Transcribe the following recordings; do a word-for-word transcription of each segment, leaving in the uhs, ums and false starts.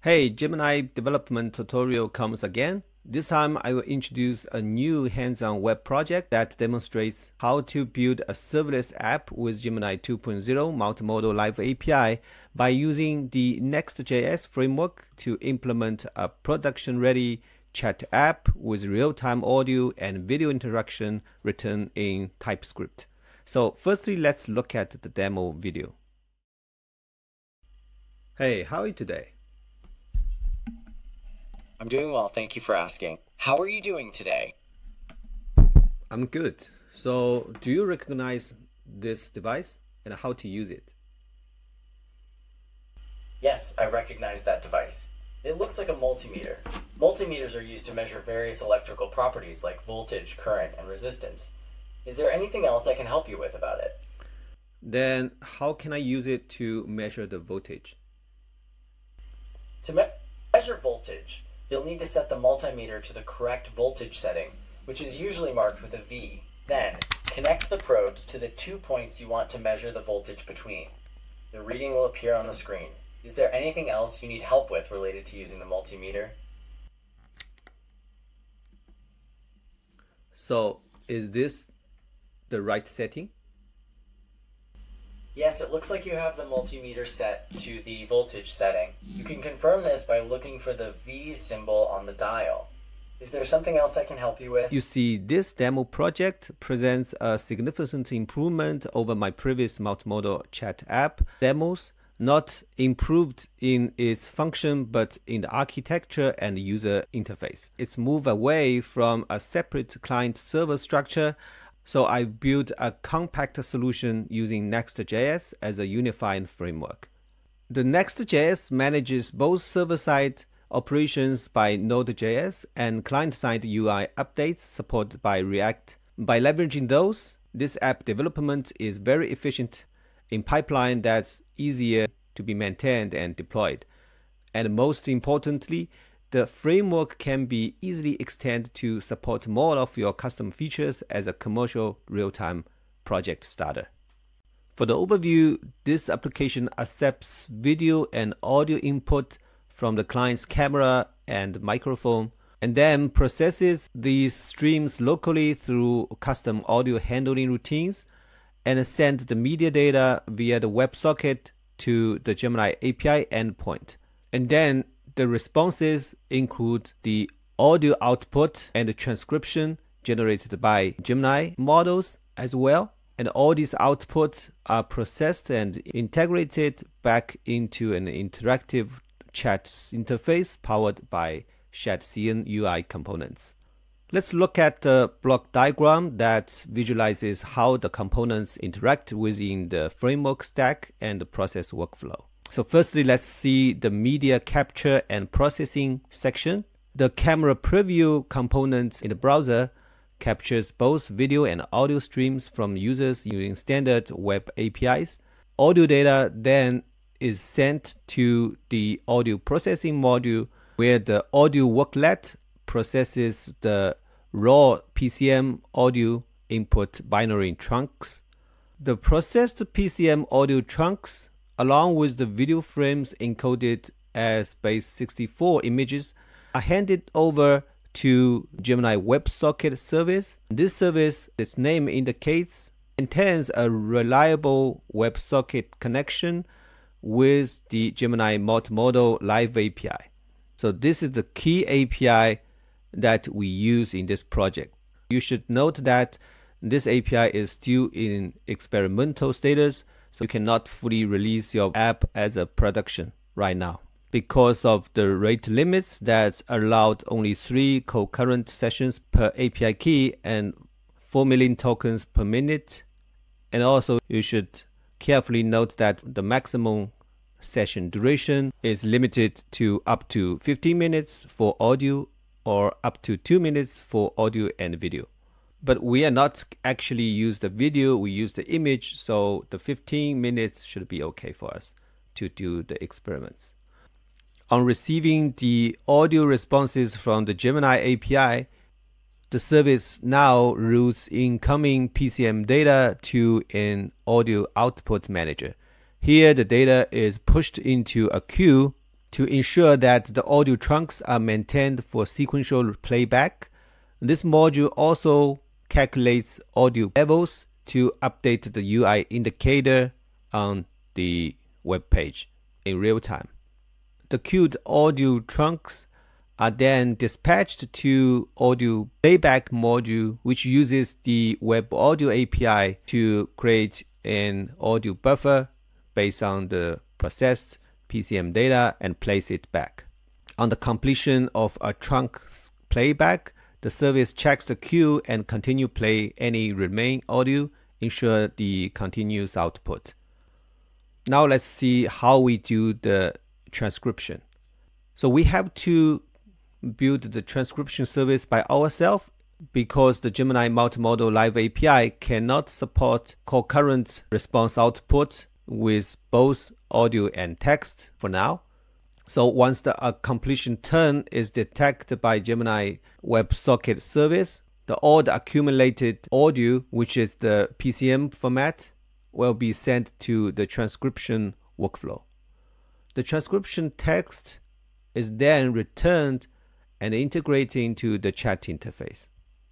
Hey, Gemini development tutorial comes again. This time I will introduce a new hands-on web project that demonstrates how to build a serverless app with Gemini two point oh Multimodal Live A P I by using the Next.js Framework to implement a production-ready chat app with real-time audio and video interaction written in TypeScript. So firstly, let's look at the demo video. Hey, how are you today? I'm doing well, thank you for asking. How are you doing today? I'm good. So, do you recognize this device and how to use it? Yes, I recognize that device. It looks like a multimeter. Multimeters are used to measure various electrical properties like voltage, current, and resistance. Is there anything else I can help you with about it? Then, how can I use it to measure the voltage? To me measure voltage, you'll need to set the multimeter to the correct voltage setting, which is usually marked with a V. Then, connect the probes to the two points you want to measure the voltage between. The reading will appear on the screen. Is there anything else you need help with related to using the multimeter? So, is this the right setting? Yes, it looks like you have the multimeter set to the voltage setting. You can confirm this by looking for the V symbol on the dial. Is there something else I can help you with? You see, this demo project presents a significant improvement over my previous multimodal chat app demos, not improved in its function, but in the architecture and user interface. It's moved away from a separate client-server structure. So I built a compact solution using Next.js as a unified framework. The Next.js manages both server-side operations by Node.js and client-side U I updates supported by React. By leveraging those, this app development is very efficient in pipeline that's easier to be maintained and deployed. And most importantly, the framework can be easily extended to support more of your custom features as a commercial real-time project starter. For the overview, this application accepts video and audio input from the client's camera and microphone, and then processes these streams locally through custom audio handling routines and sends the media data via the WebSocket to the Gemini A P I endpoint. And then the responses include the audio output and the transcription generated by Gemini models as well. And all these outputs are processed and integrated back into an interactive chat interface powered by ShadCN U I components. Let's look at the block diagram that visualizes how the components interact within the framework stack and the process workflow. So firstly, let's see the media capture and processing section. The camera preview component in the browser captures both video and audio streams from users using standard web A P Is. Audio data then is sent to the audio processing module, where the audio worklet processes the raw P C M audio input binary chunks. The processed P C M audio chunks, along with the video frames encoded as base sixty-four images, are handed over to Gemini WebSocket service. This service, its name indicates, maintains a reliable WebSocket connection with the Gemini Multimodal Live A P I. So this is the key A P I that we use in this project. You should note that this A P I is still in experimental status, so you cannot fully release your app as a production right now because of the rate limits that allowed only three concurrent sessions per A P I key and four million tokens per minute. And also you should carefully note that the maximum session duration is limited to up to fifteen minutes for audio or up to two minutes for audio and video. But we are not actually use the video, we use the image, so the fifteen minutes should be okay for us to do the experiments. On receiving the audio responses from the Gemini A P I, the service now routes incoming P C M data to an audio output manager. Here, the data is pushed into a queue to ensure that the audio trunks are maintained for sequential playback. This module also calculates audio levels to update the U I indicator on the web page in real time. The queued audio trunks are then dispatched to audio playback module, which uses the web audio A P I to create an audio buffer based on the processed P C M data and place it back. On the completion of a trunk's playback, the service checks the queue and continue play any remaining audio, ensure the continuous output. Now let's see how we do the transcription. So we have to build the transcription service by ourselves because the Gemini Multimodal Live A P I cannot support concurrent response output with both audio and text for now. So once the uh, completion turn is detected by Gemini WebSocket service, the all the accumulated audio, which is the P C M format, will be sent to the transcription workflow. The transcription text is then returned and integrated into the chat interface.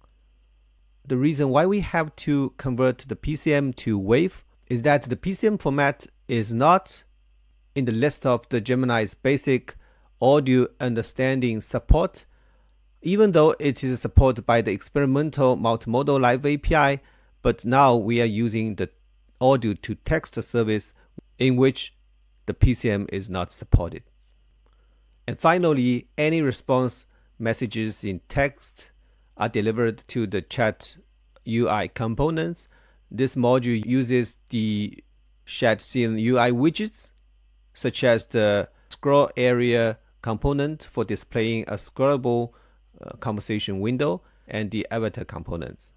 The reason why we have to convert the P C M to WAV is that the P C M format is not in the list of the Gemini's basic audio understanding support, even though it is supported by the experimental Multimodal Live A P I, but now we are using the audio to text service in which the P C M is not supported. And finally, any response messages in text are delivered to the chat U I components. This module uses the chat scene U I widgets, such as the scroll area component for displaying a scrollable uh, conversation window and the avatar components,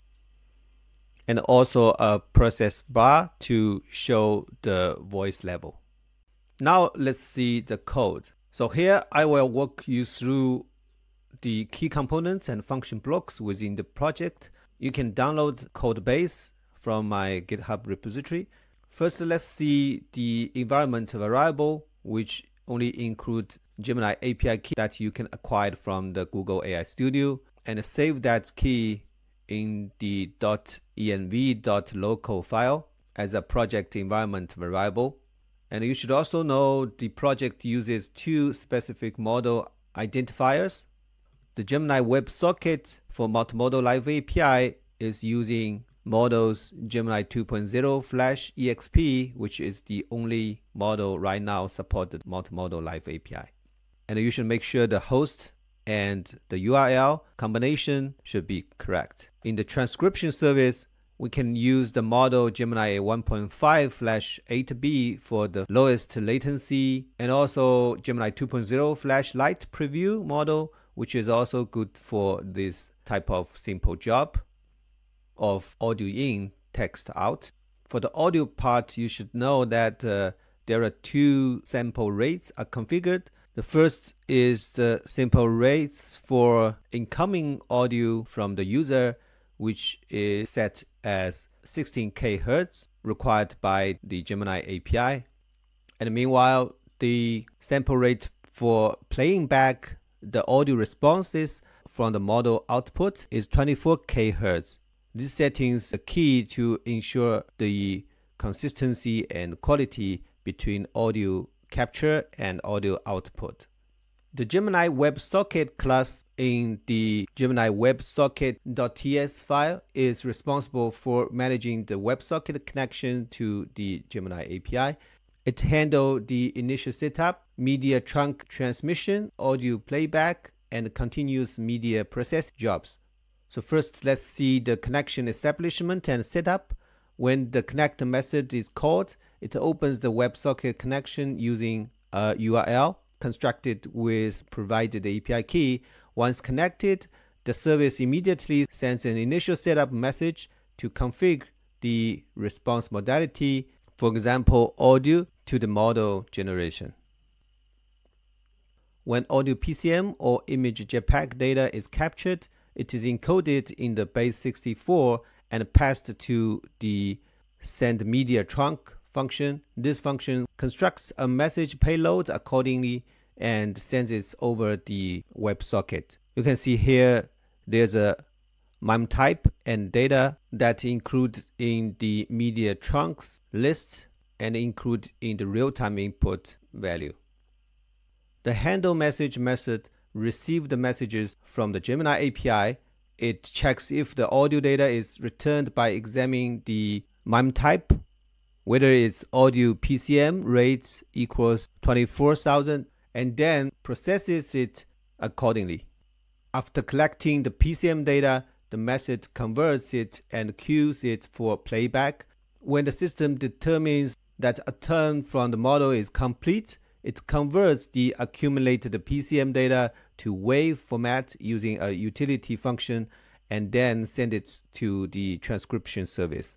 and also a process bar to show the voice level. Now let's see the code. So here I will walk you through the key components and function blocks within the project. You can download code base from my GitHub repository. First, let's see the environment variable, which only include Gemini A P I key that you can acquire from the Google A I Studio, and save that key in the .env.local file as a project environment variable. And you should also know the project uses two specific model identifiers. The Gemini WebSocket for Multimodal Live A P I is using models Gemini two point oh Flash E X P, which is the only model right now supported Multimodal Live A P I. And you should make sure the host and the U R L combination should be correct. In the transcription service, we can use the model Gemini one point five Flash eight B for the lowest latency, and also Gemini two point oh Flash Light Preview model, which is also good for this type of simple job of audio in, text out. For the audio part, you should know that uh, there are two sample rates are configured. The first is the sample rates for incoming audio from the user, which is set as sixteen kilohertz required by the Gemini A P I. And meanwhile, the sample rate for playing back the audio responses from the model output is twenty-four kilohertz. These settings are key to ensure the consistency and quality between audio capture and audio output. The Gemini WebSocket class in the Gemini WebSocket.ts file is responsible for managing the WebSocket connection to the Gemini A P I. It handles the initial setup, media trunk transmission, audio playback, and continuous media process jobs. So first, let's see the connection establishment and setup. When the connect method is called, it opens the WebSocket connection using a U R L constructed with provided A P I key. Once connected, the service immediately sends an initial setup message to configure the response modality, for example, audio to the model generation. When audio P C M or image JPEG data is captured, it is encoded in the base sixty-four and passed to the send media trunk function. This function constructs a message payload accordingly and sends it over the WebSocket. You can see here there's a mime type and data that include in the media trunks list and include in the real-time input value. The handle message method receives the messages from the Gemini A P I. It checks if the audio data is returned by examining the mime type, whether its audio P C M rate equals twenty-four thousand, and then processes it accordingly. After collecting the P C M data, the method converts it and queues it for playback. When the system determines that a turn from the model is complete, it converts the accumulated P C M data to wave format using a utility function and then send it to the transcription service.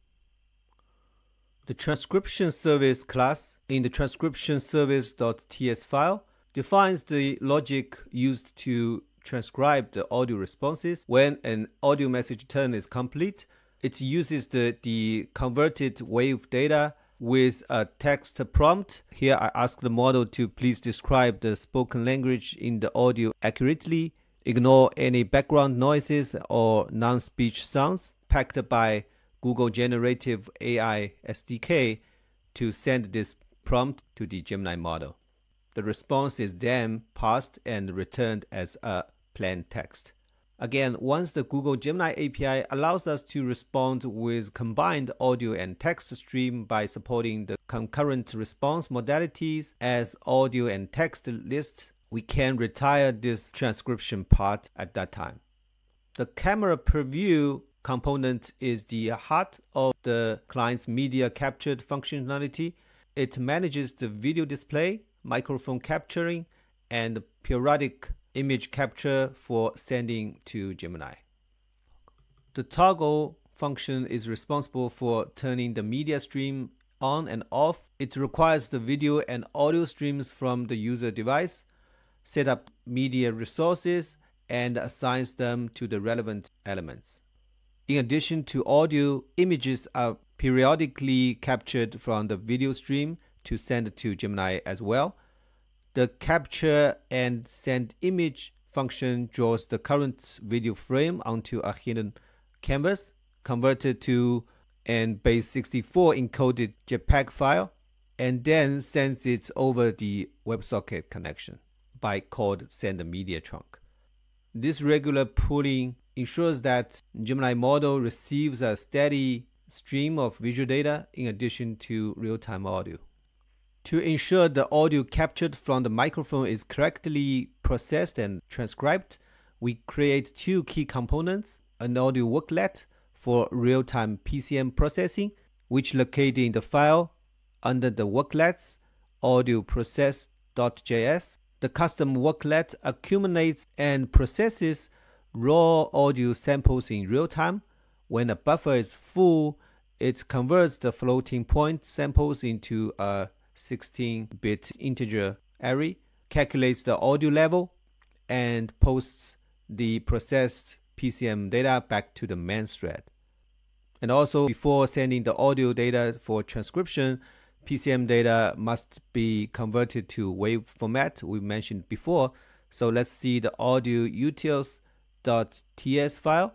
The transcription service class in the transcription service.ts file defines the logic used to transcribe the audio responses. When an audio message turn is complete, it uses the, the converted wave data with a text prompt. Here I ask the model to please describe the spoken language in the audio accurately, ignore any background noises or non-speech sounds, packed by Google Generative A I S D K to send this prompt to the Gemini model. The response is then passed and returned as a plain text. Again, once the Google Gemini A P I allows us to respond with combined audio and text stream by supporting the concurrent response modalities as audio and text lists, we can retire this transcription part at that time. The camera preview component is the heart of the client's media captured functionality. It manages the video display, microphone capturing, and periodic image capture for sending to Gemini. The toggle function is responsible for turning the media stream on and off. It requires the video and audio streams from the user device, set up media resources, and assigns them to the relevant elements. In addition to audio, images are periodically captured from the video stream to send to Gemini as well. The capture and send image function draws the current video frame onto a hidden canvas, converted to an base sixty-four encoded JPEG file, and then sends it over the WebSocket connection by code send media trunk. This regular pooling ensures that Gemini model receives a steady stream of visual data in addition to real-time audio. To ensure the audio captured from the microphone is correctly processed and transcribed, we create two key components: an audio worklet for real-time P C M processing, which located in the file under the worklets audio process.js. The custom worklet accumulates and processes raw audio samples in real time. When a buffer is full, it converts the floating point samples into a sixteen bit integer array, calculates the audio level, and posts the processed P C M data back to the main thread. And also, before sending the audio data for transcription, P C M data must be converted to wave format we mentioned before. So let's see the audio utils.ts file.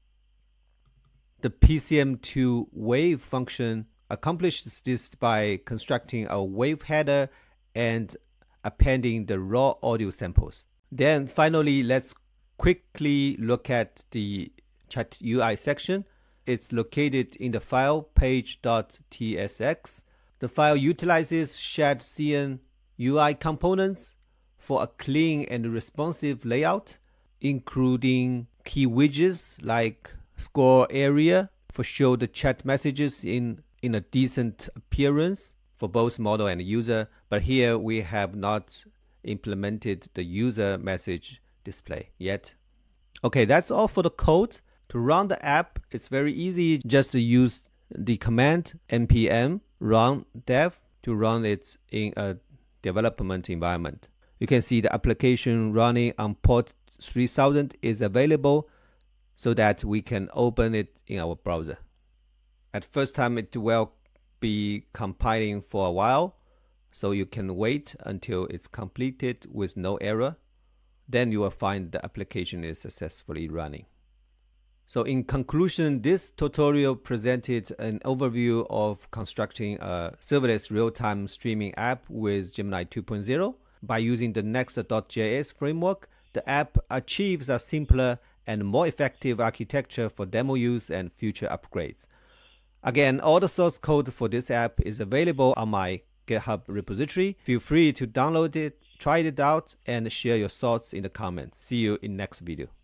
The P C M to wave function accomplishes this by constructing a wave header and appending the raw audio samples. Then finally, let's quickly look at the chat U I section. It's located in the file page.tsx. The file utilizes shared C N U I components for a clean and responsive layout, including key widgets like score area for show the chat messages in, in a decent appearance for both model and user. But here we have not implemented the user message display yet. Okay, that's all for the code. To run the app, it's very easy. Just to use the command npm run dev to run it in a development environment. You can see the application running on port three thousand is available so that we can open it in our browser. At first time, it will be compiling for a while, so you can wait until it's completed with no error. Then you will find the application is successfully running. So in conclusion, this tutorial presented an overview of constructing a serverless real-time streaming app with Gemini two point oh. By using the Next dot J S framework, the app achieves a simpler and more effective architecture for demo use and future upgrades. Again, all the source code for this app is available on my GitHub repository. Feel free to download it, try it out, and share your thoughts in the comments. See you in next video.